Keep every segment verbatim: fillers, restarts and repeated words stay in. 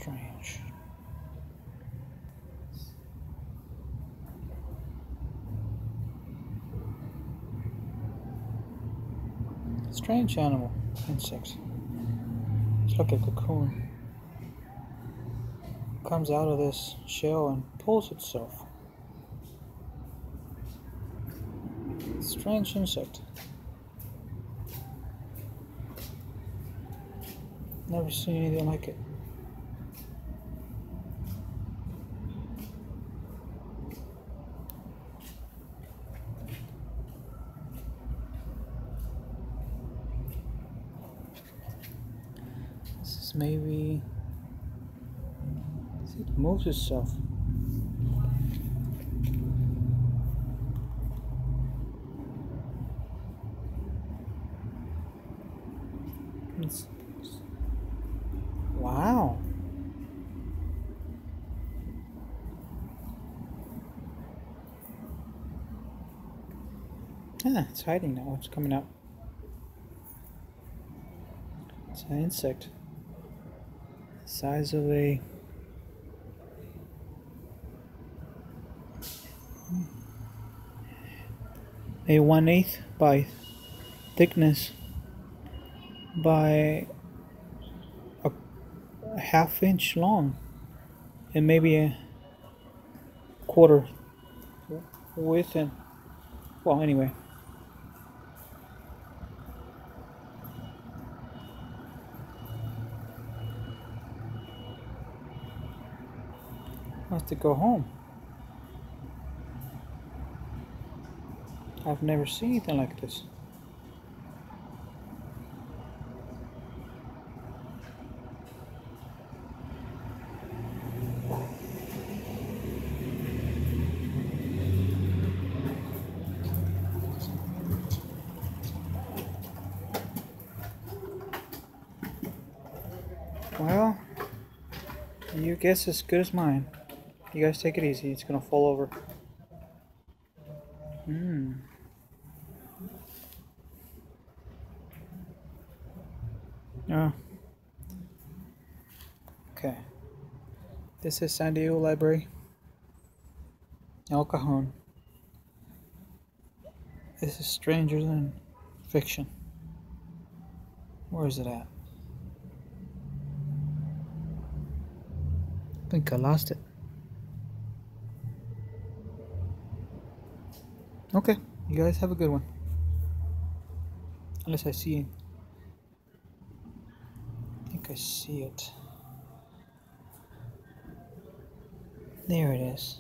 strange. Strange animal, insect. It's like a cocoon. Comes out of this shell and pulls itself. Strange insect. Never seen anything like it. This is maybe. It moves itself. It's, wow. Ah, it's hiding now. It's coming out. It's an insect. The size of a a one eighth by thickness by a, a half inch long and maybe a quarter width, and well, anyway. I have to go home. I've never seen anything like this. Well, your guess is as good as mine. You guys take it easy. It's gonna fall over. Hmm. Oh. Okay. This is San Diego Library. El Cajon. This is stranger than fiction. Where is it at? I think I lost it. Okay, you guys have a good one. Unless I see it. I think I see it. There it is.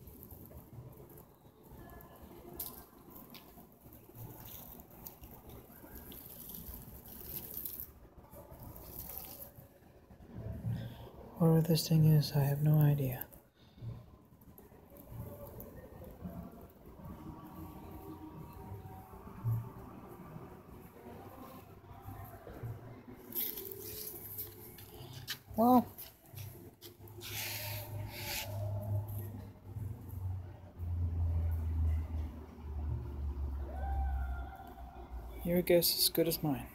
Whatever this thing is, I have no idea. Well, your guess is as good as mine.